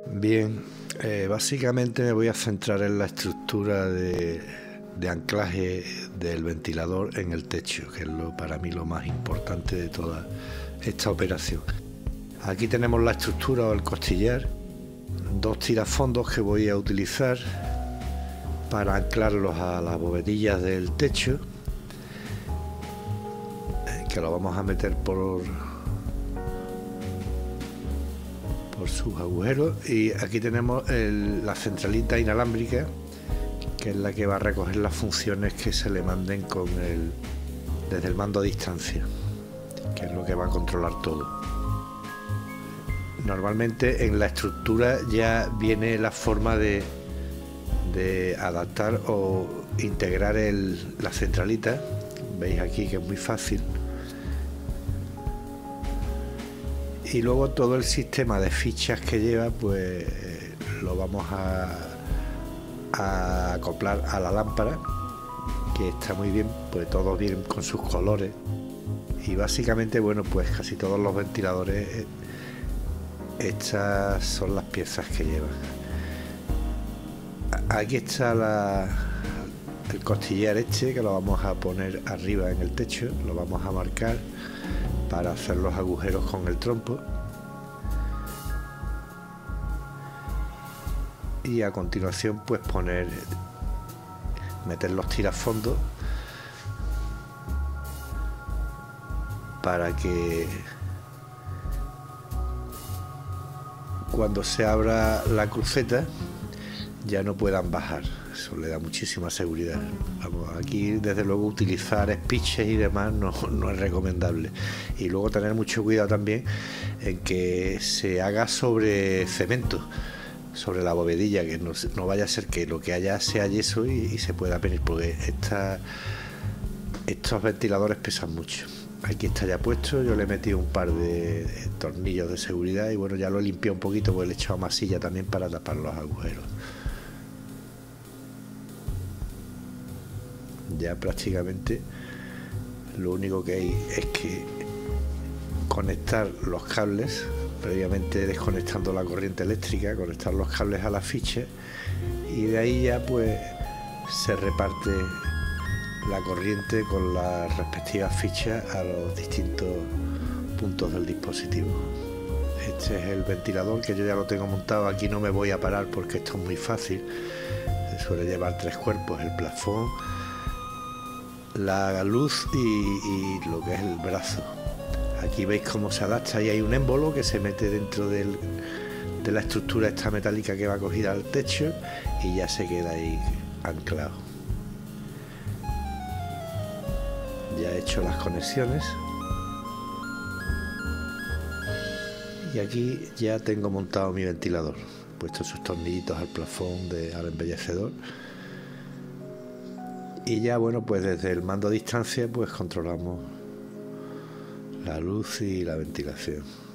Bien, básicamente me voy a centrar en la estructura de anclaje del ventilador en el techo, que es para mí lo más importante de toda esta operación. Aquí tenemos la estructura o el costillar, dos tirafondos que voy a utilizar para anclarlos a las bovedillas del techo, que lo vamos a meter por sus agujeros. Y aquí tenemos la centralita inalámbrica, que es la que va a recoger las funciones que se le manden desde el mando a distancia, que es lo que va a controlar todo. Normalmente en la estructura ya viene la forma de adaptar o integrar la centralita. Veis aquí que es muy fácil. Y luego todo el sistema de fichas que lleva, pues lo vamos a acoplar a la lámpara, que está muy bien, pues todos vienen con sus colores. Y básicamente, bueno, pues casi todos los ventiladores, estas son las piezas que llevan. Aquí está el costillar que lo vamos a poner arriba en el techo, lo vamos a marcar para hacer los agujeros con el trompo. Y a continuación pues meter los tirafondos para que cuando se abra la cruceta ya no puedan bajar. Eso le da muchísima seguridad. Vamos, aquí desde luego utilizar espiches y demás no es recomendable. Y luego tener mucho cuidado también en que se haga sobre cemento, sobre la bovedilla, que no vaya a ser que lo que haya sea yeso y se pueda venir, porque estos ventiladores pesan mucho. Aquí está ya puesto, yo le he metido un par de tornillos de seguridad y bueno, ya lo he limpiado un poquito, pues le he echado masilla también para tapar los agujeros. Ya prácticamente lo único que hay es que conectar los cables, previamente desconectando la corriente eléctrica, conectar los cables a la ficha, y de ahí ya pues se reparte la corriente con las respectivas fichas a los distintos puntos del dispositivo. Este es el ventilador, que yo ya lo tengo montado. Aquí no me voy a parar porque esto es muy fácil. Se suele llevar 3 cuerpos: el plafón, la luz y lo que es el brazo. Aquí veis cómo se adapta, y hay un émbolo que se mete dentro de la estructura esta metálica que va cogida al techo y ya se queda ahí anclado. Ya he hecho las conexiones y aquí ya tengo montado mi ventilador. He puesto sus tornillitos al plafón al embellecedor, y ya bueno, pues desde el mando a distancia pues controlamos la luz y la ventilación.